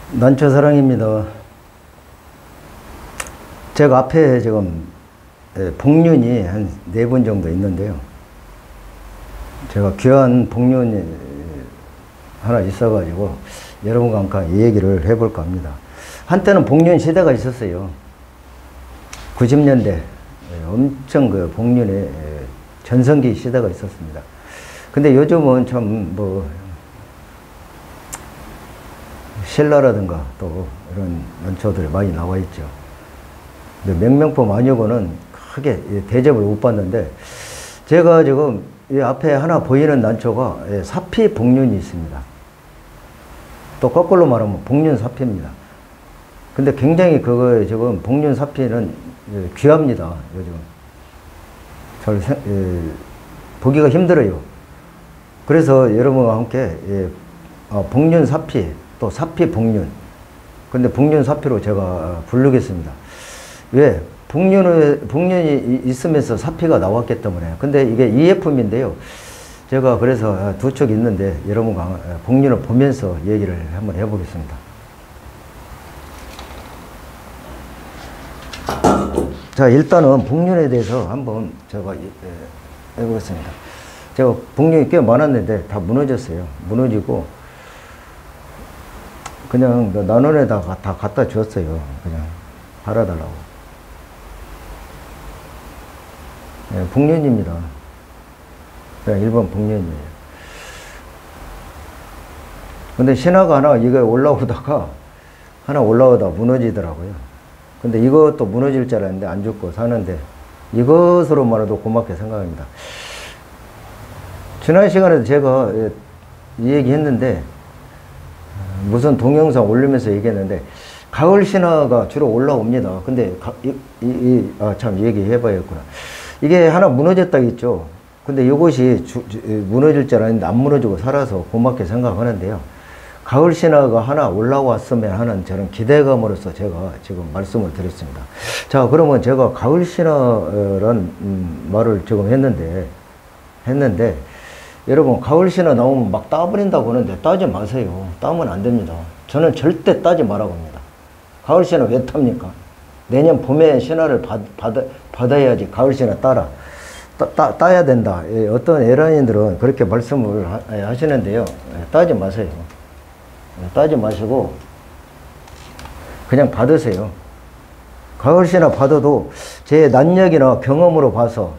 난초 사랑입니다. 제가 앞에 지금 복륜이 한 4번 정도 있는데요. 제가 귀한 복륜이 하나 있어가지고 여러분과 함께 이 얘기를 해볼까 합니다. 한때는 복륜 시대가 있었어요. 90년대 엄청 그 복륜의 전성기 시대가 있었습니다. 근데 요즘은 참 신라라든가 또 이런 난초들이 많이 나와 있죠. 근데 명명품 아니고는 크게 대접을 못 받는데, 제가 지금 이 앞에 하나 보이는 난초가 사피 복륜이 있습니다. 또 거꾸로 말하면 복륜 사피입니다. 근데 굉장히 그거 지금 복륜 사피는 귀합니다. 요즘 잘 보기가 힘들어요. 그래서 여러분과 함께 복륜 사피 또 사피 복륜, 근데 복륜 사피로 제가 부르겠습니다. 왜? 복륜이 있으면서 사피가 나왔기 때문에. 근데 이게 EF인데요. 제가 그래서 두 척 있는데 여러분과 복륜을 보면서 얘기를 한번 해보겠습니다. 자, 일단은 복륜에 대해서 한번 제가 해보겠습니다. 제가 복륜이 꽤 많았는데 다 무너졌어요. 무너지고 그냥 난원에다가 다 갖다 줬어요. 그냥 팔아달라고. 복륜입니다. 그냥 일반 복륜이에요. 근데 신화가 하나 이거 올라오다 무너지더라고요. 근데 이것도 무너질 줄 알았는데 안 죽고 사는데, 이것으로만해도 고맙게 생각합니다. 지난 시간에도 제가 이 얘기 했는데, 무슨 동영상 올리면서 얘기했는데, 가을 신화가 주로 올라옵니다. 근데 참 얘기해봐야겠구나. 이게 하나 무너졌다 했죠. 근데 이것이 무너질 줄 알았는데 안 무너지고 살아서 고맙게 생각하는데요. 가을 신화가 하나 올라왔으면 하는 저는 기대감으로서 제가 지금 말씀을 드렸습니다. 자, 그러면 제가 가을 신화란 말을 지금 했는데 여러분, 가을 신화 나오면 막 따버린다고 하는데 따지 마세요. 따면 안 됩니다. 저는 절대 따지 말라고 합니다. 가을 신화 왜 탑니까? 내년 봄에 신화를 받아야지 가을 신화 따야 된다. 어떤 에라인들은 그렇게 말씀을 하시는데요. 따지 마세요. 따지 마시고 그냥 받으세요. 가을 신화 받아도 제 난력이나 경험으로 봐서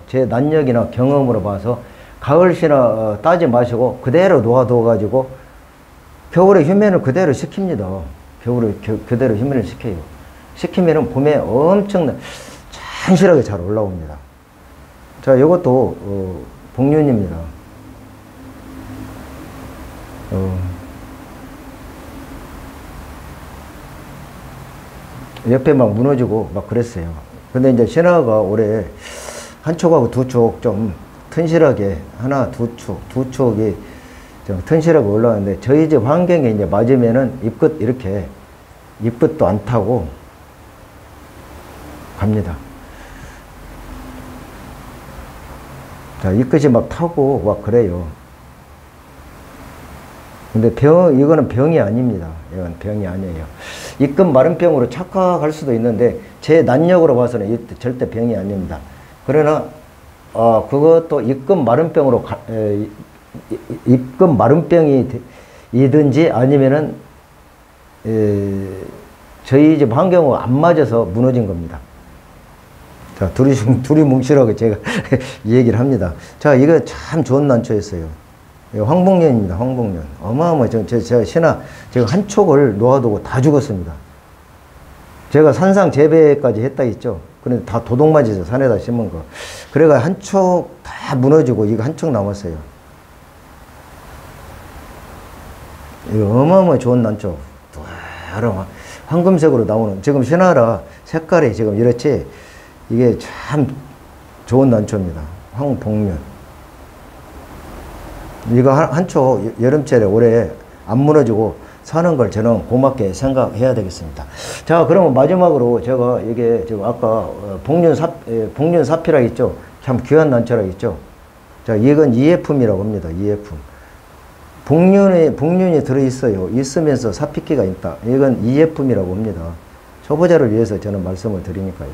가을 신화 따지 마시고 그대로 놓아둬가지고 겨울에 휴면을 그대로 시킵니다. 겨울에 그대로 휴면을 시켜요. 시키면은 봄에 엄청난 찬실하게 잘 올라옵니다. 자, 이것도 복륜입니다. 옆에 막 무너지고 막 그랬어요. 근데 이제 신화가 올해 한 촉하고 두 촉 좀 튼실하게, 하나 두 촉이 좀 튼실하게 올라왔는데, 저희 집 환경에 이제 맞으면은 잎끝도 안 타고 갑니다. 자, 잎끝이 막 타고 막 그래요. 근데 이거는 병이 아닙니다. 이건 병이 아니에요. 잎끝 마른병으로 착각할 수도 있는데, 제 난력으로 봐서는 절대 병이 아닙니다. 그러나, 그것도 잎끝 마른병이든지 아니면은, 저희 집 환경하고 안 맞아서 무너진 겁니다. 자, 둘이 뭉치라고 제가 이 얘기를 합니다. 자, 이거 참 좋은 난초였어요. 황복년입니다. 황복년. 제가 신화, 제가 한 촉을 놓아두고 다 죽었습니다. 제가 산상 재배까지 했다 했죠. 근데 다 도둑 맞아서 산에다 심은 거. 그래가 한 촉 다 무너지고 이거 한 촉 남았어요. 이거 어마어마하게 좋은 난초. 황금색으로 나오는, 지금 신화라 색깔이 지금 이렇지, 이게 참 좋은 난초입니다. 황복륜. 이거 한 촉 여름철에 올해 안 무너지고 사는 걸 저는 고맙게 생각해야 되겠습니다. 자, 그러면 마지막으로 제가 이게 지금 아까 복륜 사피라 했죠. 참 귀한 난초라 했죠. 자, 이건 EF이라고 합니다. EF. 복륜이 들어있어요. 있으면서 사피기가 있다. 이건 이예품이라고 합니다. 초보자를 위해서 저는 말씀을 드리니까요.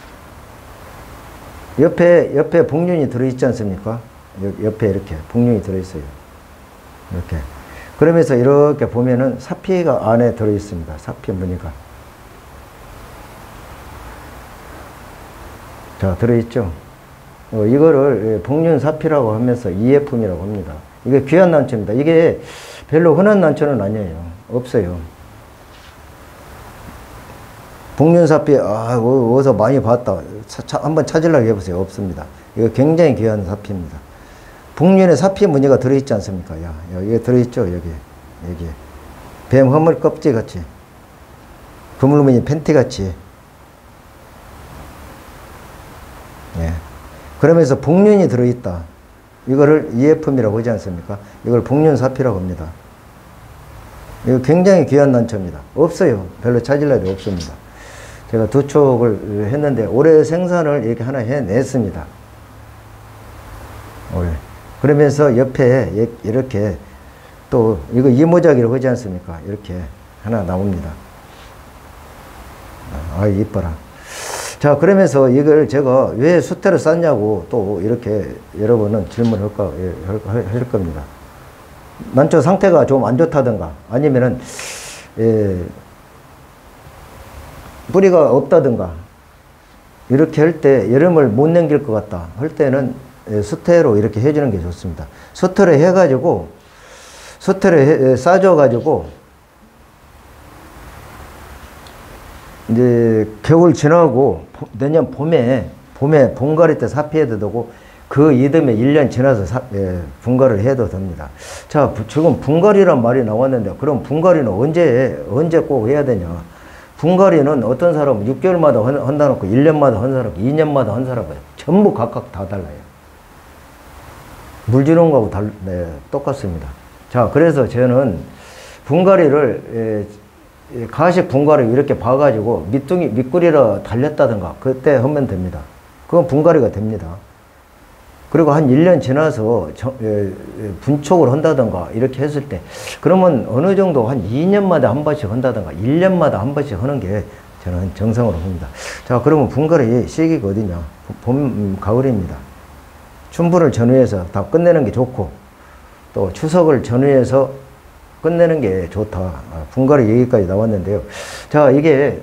옆에 복륜이 들어있지 않습니까? 옆에 이렇게 복륜이 들어있어요. 이렇게. 그러면서 이렇게 보면은 사피가 안에 들어있습니다. 사피 무늬가. 자, 들어있죠? 이거를 복륜사피라고 하면서 이예품이라고 합니다. 이게 귀한 난초입니다. 이게 별로 흔한 난초는 아니에요. 없어요. 복륜사피, 어디서 많이 봤다. 한번 찾으려고 해보세요. 없습니다. 이거 굉장히 귀한 사피입니다. 복륜에 사피 무늬가 들어있지 않습니까? 여기 들어있죠? 여기. 뱀 허물 껍질 같이. 그물무늬 팬티 같이. 예. 그러면서 복륜이 들어있다. 이거를 이예품이라고 하지 않습니까? 이걸 복륜사피라고 합니다. 이거 굉장히 귀한 난초입니다. 없어요. 별로 찾으려도 없습니다. 제가 2촉을 했는데 올해 생산을 이렇게 하나 해냈습니다. 올해. 그러면서 옆에 이렇게 또 이거 이모작이라고 하지 않습니까? 이렇게 하나 나옵니다. 이뻐라. 자, 그러면서 이걸 제가 왜 수태로 쌌냐고 또 이렇게 여러분은 질문을 하실 겁니다. 난초 상태가 좀 안 좋다든가 아니면은 뿌리가 없다든가 이렇게 할 때 여름을 못 넘길 것 같다 할 때는 수태로 이렇게 해주는 게 좋습니다. 수태로 해가지고 수태로 싸줘가지고 이제 겨울 지나고 내년 봄에 분갈이 때 사피해도 되고 그 이듬해 1년 지나서 분갈이를 해도 됩니다. 자, 지금 분갈이란 말이 나왔는데 그럼 분갈이는 언제 꼭 해야 되냐? 분갈이는 어떤 사람은 6개월마다 한다 놓고 1년마다 한 사람, 2년마다 한 사람 전부 각각 다 달라요. 물 주는 거하고 똑같습니다. 자, 그래서 저는 분갈이를 가식 분갈이 이렇게 봐가지고 밑구리로 달렸다든가 그때 하면 됩니다. 그건 분갈이가 됩니다. 그리고 한 1년 지나서 분촉을 한다든가 이렇게 했을 때 그러면 어느 정도 한 2년마다 한 번씩 한다든가 1년마다 한 번씩 하는 게 저는 정상으로 봅니다. 자, 그러면 분갈이 시기가 어디냐? 봄, 가을입니다. 춘분을 전후해서 다 끝내는 게 좋고 또 추석을 전후해서 끝내는 게 좋다. 분갈이 얘기까지 나왔는데요. 자, 이게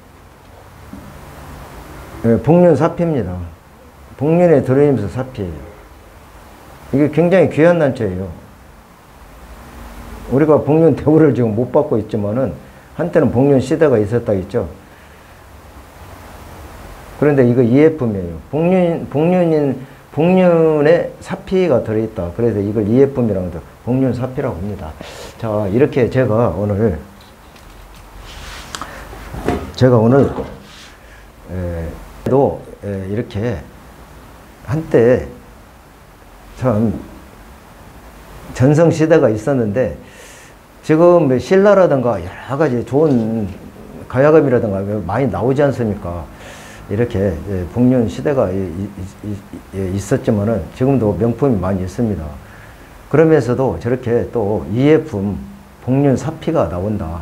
복륜사피입니다. 복륜에 들어있면서 사피예요. 이게 굉장히 귀한 난초예요. 우리가 복륜 대우를 지금 못 받고 있지만은 한때는 복륜 시대가 있었다 했죠. 그런데 이거 이예품이에요. 복륜에 사피가 들어있다. 그래서 이걸 이예품이라고 합니다. 복륜사피라고 합니다. 자, 이렇게 제가 오늘 이렇게 한때 참 전성시대가 있었는데 지금 신라라든가 여러 가지 좋은 가야금이라든가 많이 나오지 않습니까? 이렇게 복륜 시대가 있었지만은 지금도 명품이 많이 있습니다. 그러면서도 저렇게 또 이예품 복륜 사피가 나온다.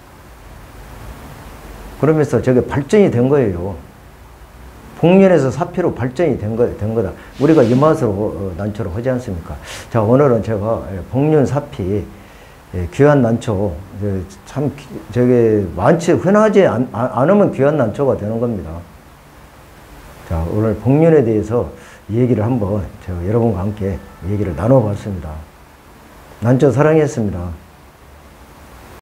그러면서 저게 발전이 된 거예요. 복륜에서 사피로 발전이 된 거다. 우리가 이 맛으로 난초를 하지 않습니까? 자, 오늘은 제가 복륜 사피 귀한 난초 참 저게 흔하지 않으면 귀한 난초가 되는 겁니다. 자, 오늘 복륜에 대해서 얘기를 한번 제가 여러분과 함께 얘기를 나눠봤습니다. 난초 사랑했습니다.